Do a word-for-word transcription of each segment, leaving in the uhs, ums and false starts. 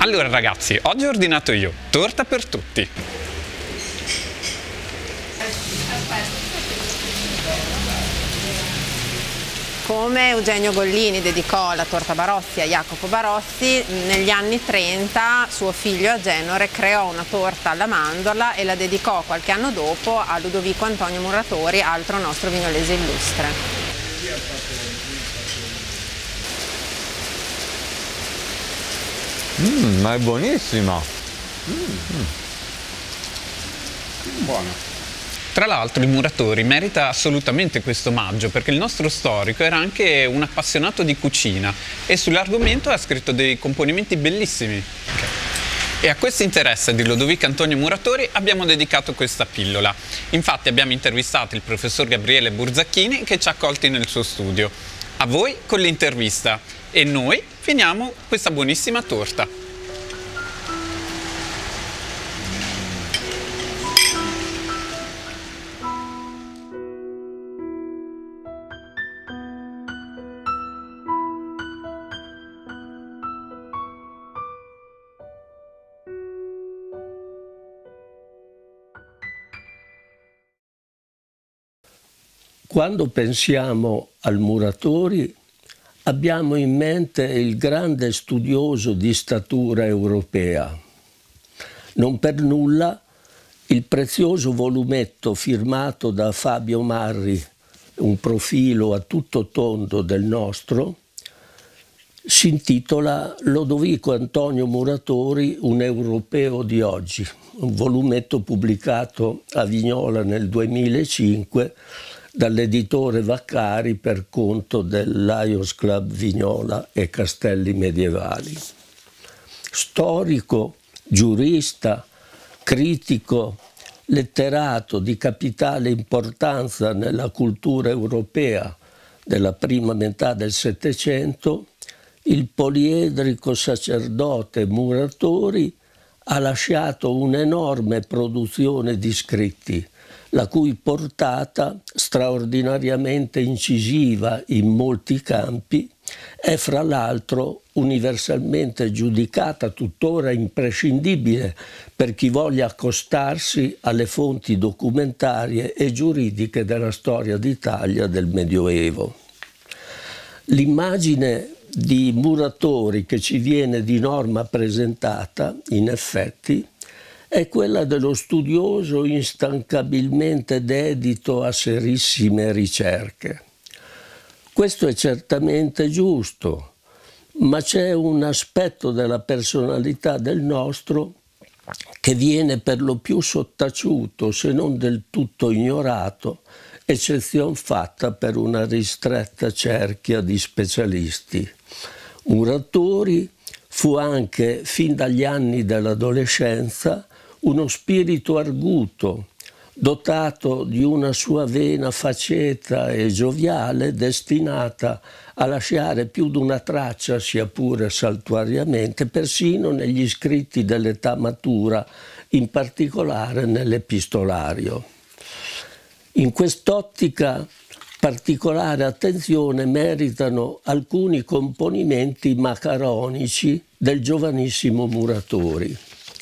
Allora ragazzi, oggi ho ordinato io torta per tutti. Come Eugenio Gollini dedicò la torta Barozzi a Jacopo Barozzi, negli anni trenta suo figlio Agenore creò una torta alla mandorla e la dedicò qualche anno dopo a Ludovico Antonio Muratori, altro nostro vignolese illustre. Mmm, ma è buonissima! Mm. Buona. Tra l'altro il Muratori merita assolutamente questo omaggio perché il nostro storico era anche un appassionato di cucina e sull'argomento ha scritto dei componimenti bellissimi. Okay. E a questo interesse di Ludovico Antonio Muratori abbiamo dedicato questa pillola. Infatti abbiamo intervistato il professor Gabriele Burzacchini che ci ha accolti nel suo studio. A voi con l'intervista e noi finiamo questa buonissima torta. Quando pensiamo al Muratori abbiamo in mente il grande studioso di statura europea. Non per nulla il prezioso volumetto firmato da Fabio Marri, un profilo a tutto tondo del nostro, si intitola Lodovico Antonio Muratori, un europeo di oggi, un volumetto pubblicato a Vignola nel duemilacinque dall'editore Vaccari per conto del Lions Club Vignola e Castelli Medievali. Storico, giurista, critico, letterato di capitale importanza nella cultura europea della prima metà del Settecento, il poliedrico sacerdote Muratori ha lasciato un'enorme produzione di scritti, la cui portata, straordinariamente incisiva in molti campi, è fra l'altro universalmente giudicata tuttora imprescindibile per chi voglia accostarsi alle fonti documentarie e giuridiche della storia d'Italia del Medioevo. L'immagine di Muratori che ci viene di norma presentata, in effetti, è quella dello studioso instancabilmente dedito a serissime ricerche. Questo è certamente giusto, ma c'è un aspetto della personalità del nostro che viene per lo più sottaciuto, se non del tutto ignorato, eccezion fatta per una ristretta cerchia di specialisti. Muratori fu anche, fin dagli anni dell'adolescenza, uno spirito arguto, dotato di una sua vena faceta e gioviale, destinata a lasciare più di una traccia, sia pure saltuariamente, persino negli scritti dell'età matura, in particolare nell'epistolario. In quest'ottica particolare attenzione meritano alcuni componimenti macaronici del giovanissimo Muratori.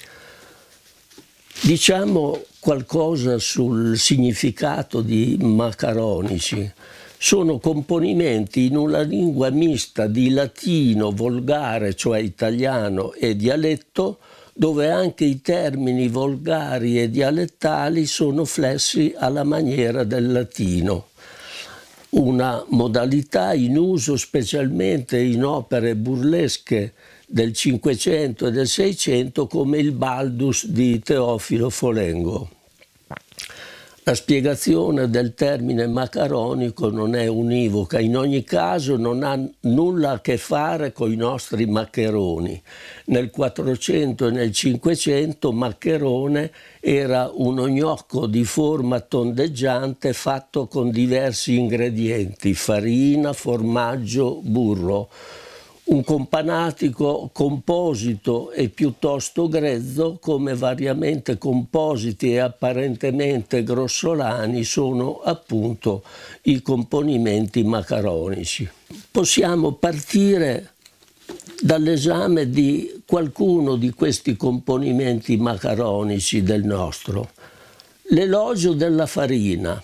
Diciamo qualcosa sul significato di macaronici. Sono componimenti in una lingua mista di latino, volgare, cioè italiano, e dialetto, dove anche i termini volgari e dialettali sono flessi alla maniera del latino. Una modalità in uso specialmente in opere burlesche del Cinquecento e del Seicento come il Baldus di Teofilo Folengo. La spiegazione del termine macaronico non è univoca, in ogni caso non ha nulla a che fare con i nostri maccheroni. Nel Quattrocento e nel Cinquecento maccherone era uno gnocco di forma tondeggiante fatto con diversi ingredienti, farina, formaggio, burro. Un companatico composito e piuttosto grezzo, come variamente compositi e apparentemente grossolani sono appunto i componimenti macaronici. Possiamo partire dall'esame di qualcuno di questi componimenti macaronici del nostro. L'elogio della farina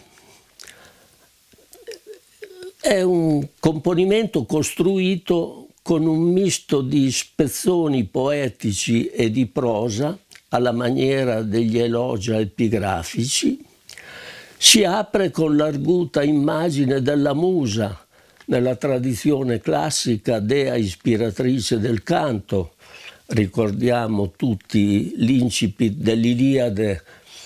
è un componimento costruito con un misto di spezzoni poetici e di prosa, alla maniera degli elogi epigrafici. Si apre con l'arguta immagine della musa, nella tradizione classica dea ispiratrice del canto. Ricordiamo tutti l'incipit dell'Iliade: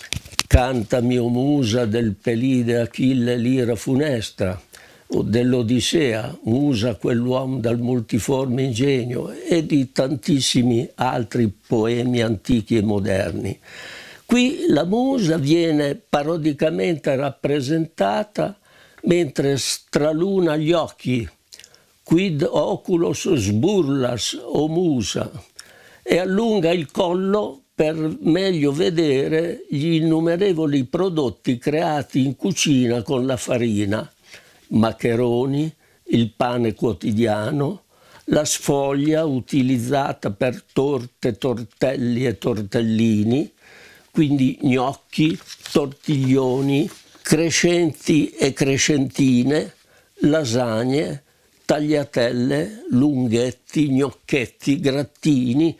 cantami o musa del Pelide Achille l'ira funesta, o dell'Odissea, musa quell'uomo dal multiforme ingegno, e di tantissimi altri poemi antichi e moderni. Qui la musa viene parodicamente rappresentata mentre straluna gli occhi, quid oculos sburlas o musa, e allunga il collo per meglio vedere gli innumerevoli prodotti creati in cucina con la farina: maccheroni, il pane quotidiano, la sfoglia utilizzata per torte, tortelli e tortellini, quindi gnocchi, tortiglioni, crescenti e crescentine, lasagne, tagliatelle, lunghetti, gnocchetti, grattini,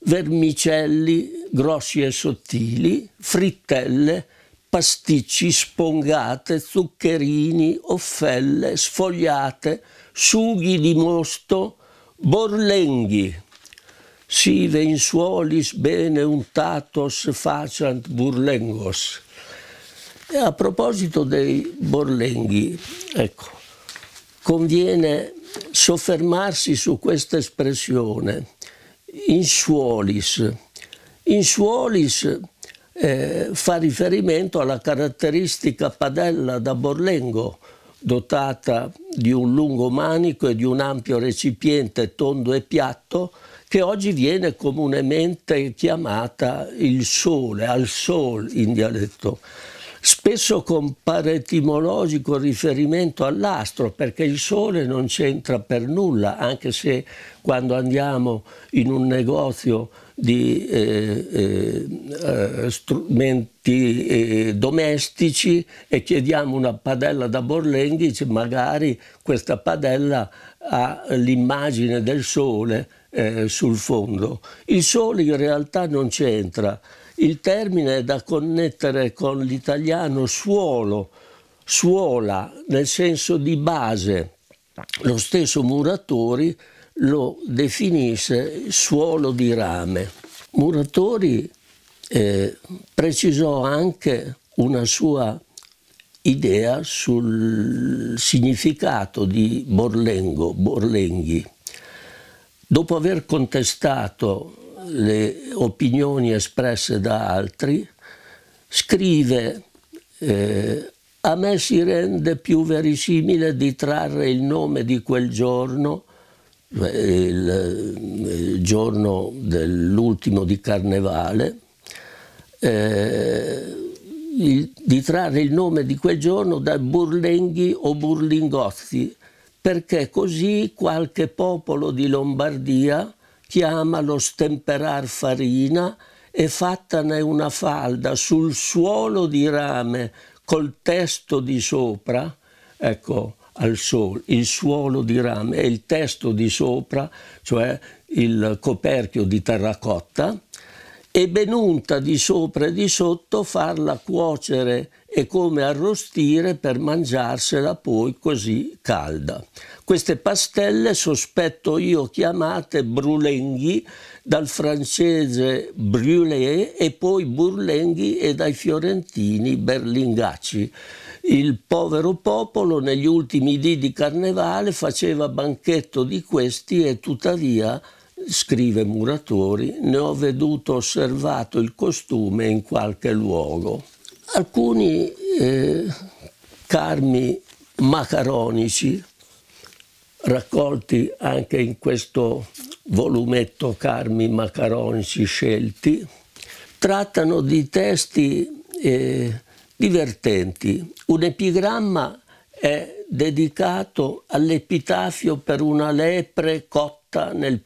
vermicelli grossi e sottili, frittelle, pasticci, spongate, zuccherini, offelle, sfogliate, sughi di mosto, borlenghi. Sive in suolis bene untatos faciant burlengos. E a proposito dei borlenghi, ecco, conviene soffermarsi su questa espressione, in suolis. In suolis eh, fa riferimento alla caratteristica padella da borlengo, dotata di un lungo manico e di un ampio recipiente tondo e piatto, che oggi viene comunemente chiamata il sole, al sol in dialetto. Spesso compare etimologico riferimento all'astro, perché il sole non c'entra per nulla, anche se quando andiamo in un negozio di eh, eh, strumenti eh, domestici e chiediamo una padella da borlenghi, magari questa padella ha l'immagine del sole eh, sul fondo. Il sole in realtà non c'entra. Il termine è da connettere con l'italiano suolo, suola, nel senso di base. Lo stesso Muratori lo definisse suolo di rame. Muratori eh, precisò anche una sua idea sul significato di borlengo, borlenghi. Dopo aver contestato le opinioni espresse da altri, scrive eh, a me si rende più verosimile di trarre il nome di quel giorno, il, il giorno dell'ultimo di Carnevale, eh, il, di trarre il nome di quel giorno da burlenghi o burlingozzi, perché così qualche popolo di Lombardia chiama lo stemperar farina e fattane una falda sul suolo di rame col testo di sopra, ecco, al sole, il suolo di rame e il testo di sopra, cioè il coperchio di terracotta, e benunta di sopra e di sotto farla cuocere e come arrostire per mangiarsela poi così calda. Queste pastelle sospetto io chiamate brulenghi, dal francese brûlé, e poi burlenghi e dai fiorentini berlingacci. Il povero popolo negli ultimi dì di Carnevale faceva banchetto di questi e tuttavia, scrive Muratori, ne ho veduto osservato il costume in qualche luogo. Alcuni eh, carmi macaronici, raccolti anche in questo volumetto Carmi macaronici scelti, trattano di testi eh, divertenti. Un epigramma è dedicato all'epitafio per una lepre cotta nel piatto.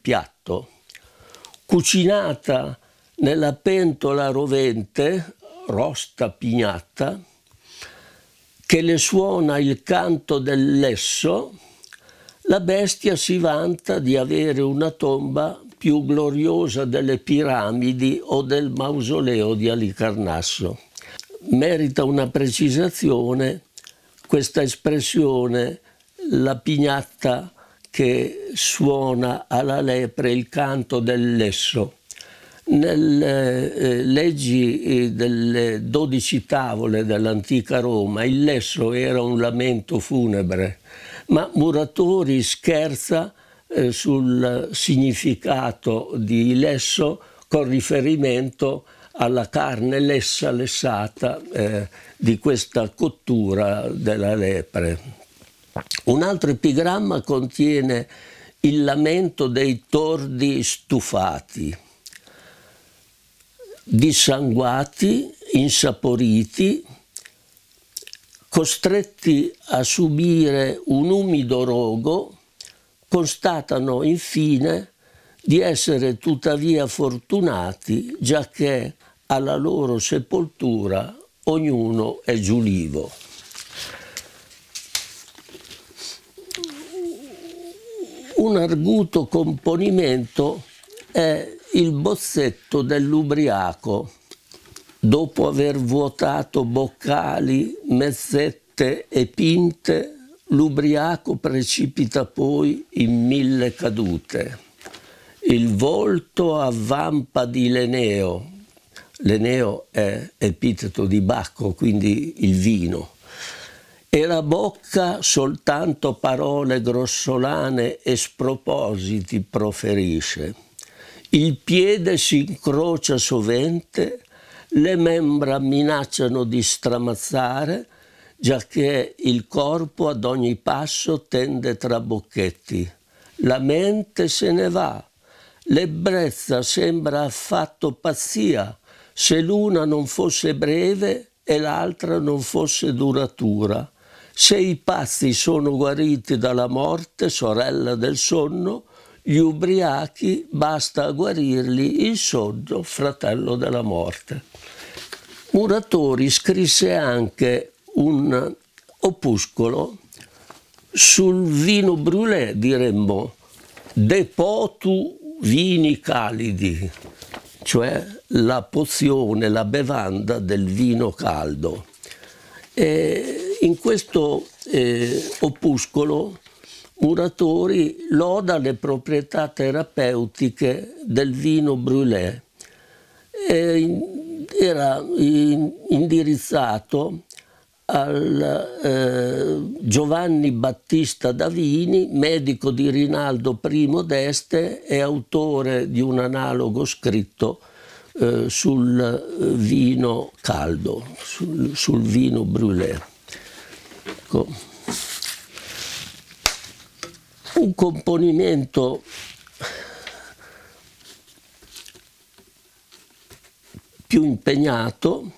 piatto, cucinata nella pentola rovente, rosta pignatta, che le suona il canto del lesso, la bestia si vanta di avere una tomba più gloriosa delle piramidi o del mausoleo di Alicarnasso. Merita una precisazione questa espressione, la pignatta che suona alla lepre il canto del lesso. Nelle eh, leggi eh, delle dodici tavole dell'antica Roma il lesso era un lamento funebre, ma Muratori scherza eh, sul significato di lesso con riferimento alla carne lessa, lessata eh, di questa cottura della lepre. Un altro epigramma contiene il lamento dei tordi stufati, dissanguati, insaporiti, costretti a subire un umido rogo, constatano infine di essere tuttavia fortunati, giacché alla loro sepoltura ognuno è giulivo. Un arguto componimento è il bozzetto dell'ubriaco. Dopo aver vuotato boccali, mezzette e pinte, l'ubriaco precipita poi in mille cadute. Il volto avvampa di Leneo. Leneo è epiteto di Bacco, quindi il vino. E la bocca soltanto parole grossolane e spropositi proferisce. Il piede si incrocia sovente, le membra minacciano di stramazzare, giacché il corpo ad ogni passo tende tra bocchetti. La mente se ne va, l'ebbrezza sembra affatto pazzia, se l'una non fosse breve e l'altra non fosse duratura. Se i pazzi sono guariti dalla morte, sorella del sonno, gli ubriachi basta a guarirli il sonno, fratello della morte. Muratori scrisse anche un opuscolo sul vino brûlé, diremmo, de potu vini calidi, cioè la pozione, la bevanda del vino caldo. E in questo eh, opuscolo Muratori loda le proprietà terapeutiche del vino brûlé. E era in, indirizzato al eh, Giovanni Battista Davini, medico di Rinaldo I d'Este e autore di un analogo scritto eh, sul vino caldo, sul, sul vino brûlé. Ecco. Un componimento più impegnato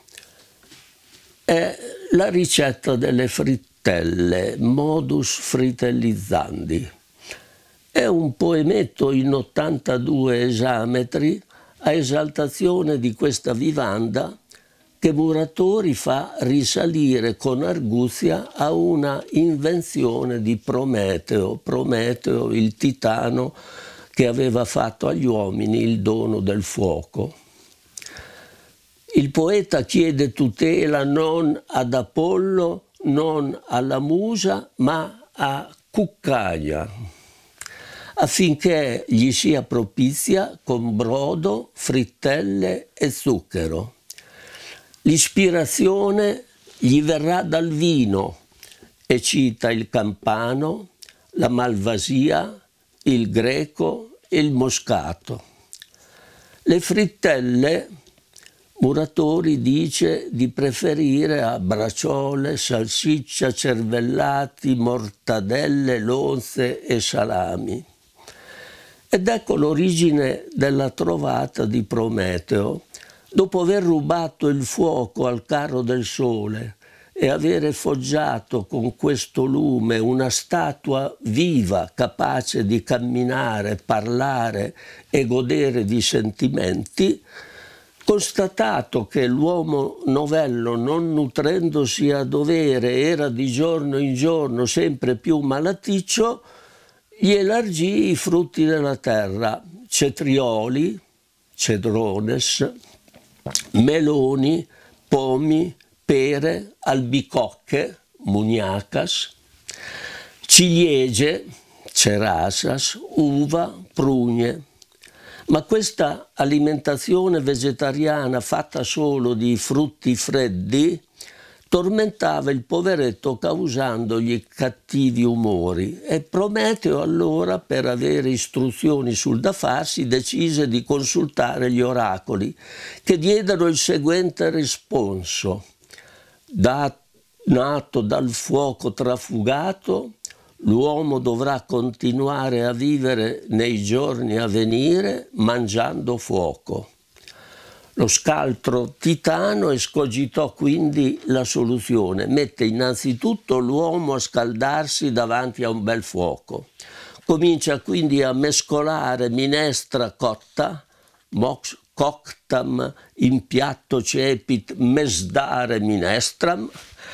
è la ricetta delle frittelle, modus fritellizzandi. È un poemetto in ottantadue esametri a esaltazione di questa vivanda che Muratori fa risalire con arguzia a una invenzione di Prometeo, Prometeo il titano che aveva fatto agli uomini il dono del fuoco. Il poeta chiede tutela non ad Apollo, non alla Musa, ma a Cuccaia, affinché gli sia propizia con brodo, frittelle e zucchero. L'ispirazione gli verrà dal vino e cita il Campano, la Malvasia, il Greco e il Moscato. Le frittelle Muratori dice di preferire a braciole, salsiccia, cervellati, mortadelle, lonze e salami. Ed ecco l'origine della trovata di Prometeo. Dopo aver rubato il fuoco al carro del sole e avere foggiato con questo lume una statua viva, capace di camminare, parlare e godere di sentimenti, constatato che l'uomo novello, non nutrendosi a dovere, era di giorno in giorno sempre più malaticcio, gli elargì i frutti della terra, cetrioli, cedrones, meloni, pomi, pere, albicocche, muniacas, ciliegie, cerasas, uva, prugne. Ma questa alimentazione vegetariana fatta solo di frutti freddi tormentava il poveretto causandogli cattivi umori e Prometeo allora, per avere istruzioni sul da farsi, decise di consultare gli oracoli, che diedero il seguente risponso: da, nato dal fuoco trafugato, l'uomo dovrà continuare a vivere nei giorni a venire mangiando fuoco. Lo scaltro titano escogitò quindi la soluzione. Mette innanzitutto l'uomo a scaldarsi davanti a un bel fuoco. Comincia quindi a mescolare minestra cotta, mox coctam in piatto cepit mesdare minestram,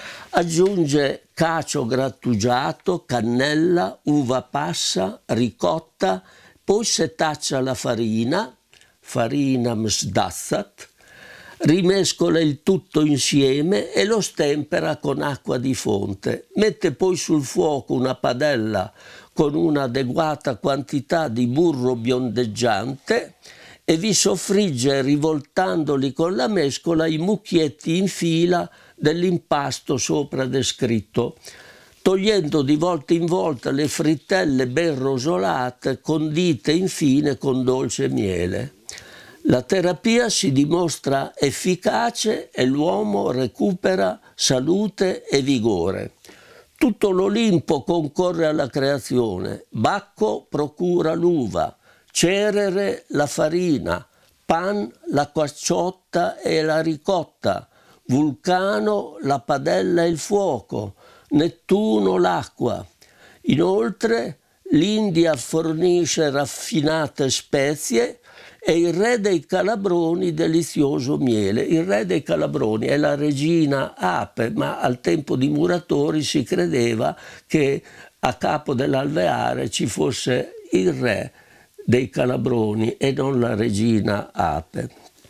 aggiunge cacio grattugiato, cannella, uva passa, ricotta, poi setaccia la farina, farina msdazzat, rimescola il tutto insieme e lo stempera con acqua di fonte. Mette poi sul fuoco una padella con un'adeguata quantità di burro biondeggiante e vi soffrigge, rivoltandoli con la mescola, i mucchietti in fila dell'impasto sopra descritto, togliendo di volta in volta le frittelle ben rosolate, condite infine con dolce miele. La terapia si dimostra efficace e l'uomo recupera salute e vigore. Tutto l'Olimpo concorre alla creazione. Bacco procura l'uva, Cerere la farina, Pan la quacciotta e la ricotta, Vulcano la padella e il fuoco, Nettuno l'acqua. Inoltre l'India fornisce raffinate spezie e il re dei Calabroni delizioso miele. Il re dei Calabroni è la regina Ape, ma al tempo di Muratori si credeva che a capo dell'alveare ci fosse il re dei Calabroni e non la regina Ape.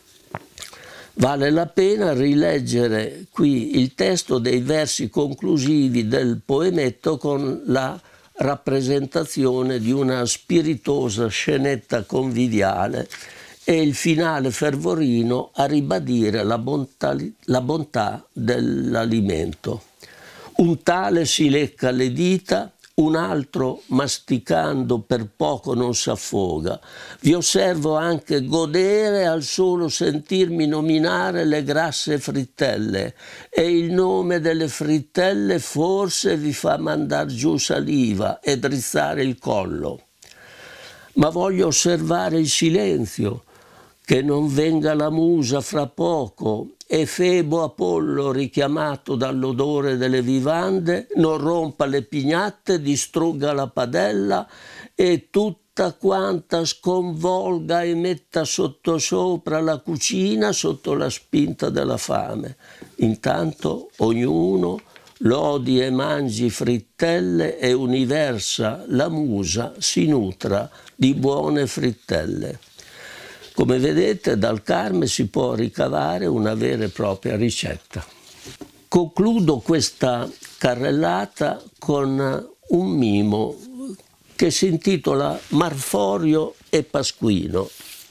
Vale la pena rileggere qui il testo dei versi conclusivi del poemetto con la rappresentazione di una spiritosa scenetta conviviale e il finale fervorino a ribadire la bontà, la bontà dell'alimento. Un tale si lecca le dita, un altro masticando per poco non s'affoga. Vi osservo anche godere al solo sentirmi nominare le grasse frittelle, e il nome delle frittelle forse vi fa mandar giù saliva e drizzare il collo. Ma voglio osservare il silenzio, che non venga la musa fra poco e Febo Apollo, richiamato dall'odore delle vivande, non rompa le pignatte, distrugga la padella e tutta quanta sconvolga e metta sottosopra la cucina sotto la spinta della fame. Intanto ognuno lodi e mangi frittelle e universa la musa si nutra di buone frittelle. Come vedete, dal Carme si può ricavare una vera e propria ricetta. Concludo questa carrellata con un mimo che si intitola Marforio e Pasquino.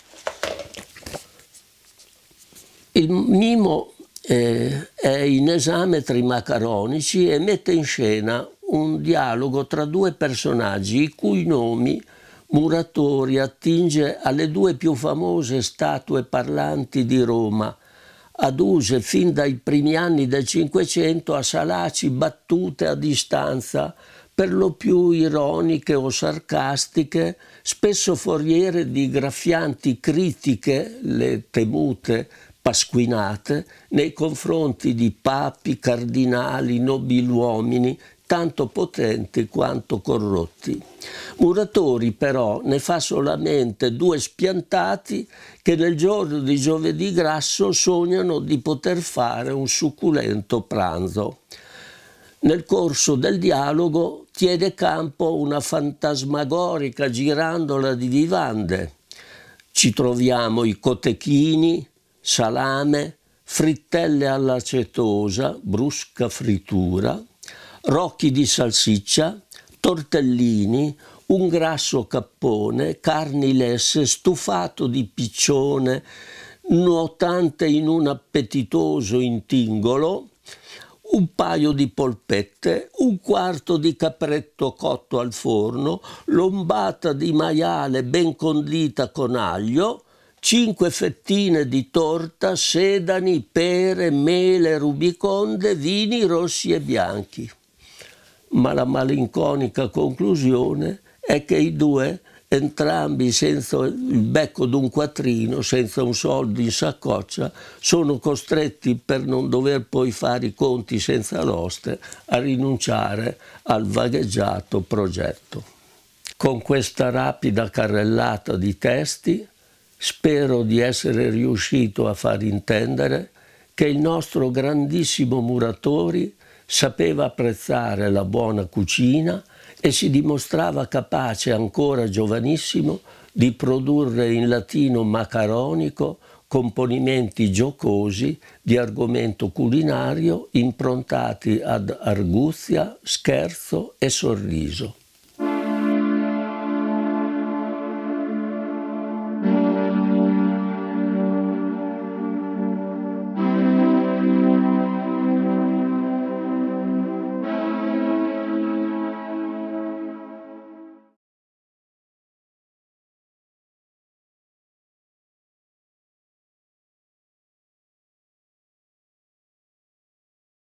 Il mimo eh, è in esametri macaronici e mette in scena un dialogo tra due personaggi i cui nomi Muratori attinge alle due più famose statue parlanti di Roma, aduse fin dai primi anni del Cinquecento a salaci battute a distanza, per lo più ironiche o sarcastiche, spesso foriere di graffianti critiche, le temute pasquinate nei confronti di papi, cardinali, nobiluomini, tanto potenti quanto corrotti. Muratori però ne fa solamente due spiantati che nel giorno di giovedì grasso sognano di poter fare un succulento pranzo. Nel corso del dialogo tiene campo una fantasmagorica girandola di vivande. Ci troviamo i cotechini, salame, frittelle all'acetosa, brusca frittura, rocchi di salsiccia, tortellini, un grasso cappone, carni lesse, stufato di piccione, nuotante in un appetitoso intingolo, un paio di polpette, un quarto di capretto cotto al forno, lombata di maiale ben condita con aglio, cinque fettine di torta, sedani, pere, mele, rubiconde, vini rossi e bianchi. Ma la malinconica conclusione è che i due, entrambi senza il becco d'un quattrino, senza un soldo in saccoccia, sono costretti, per non dover poi fare i conti senza l'oste, a rinunciare al vagheggiato progetto. Con questa rapida carrellata di testi spero di essere riuscito a far intendere che il nostro grandissimo Muratori sapeva apprezzare la buona cucina e si dimostrava capace, ancora giovanissimo, di produrre in latino macaronico componimenti giocosi di argomento culinario improntati ad arguzia, scherzo e sorriso.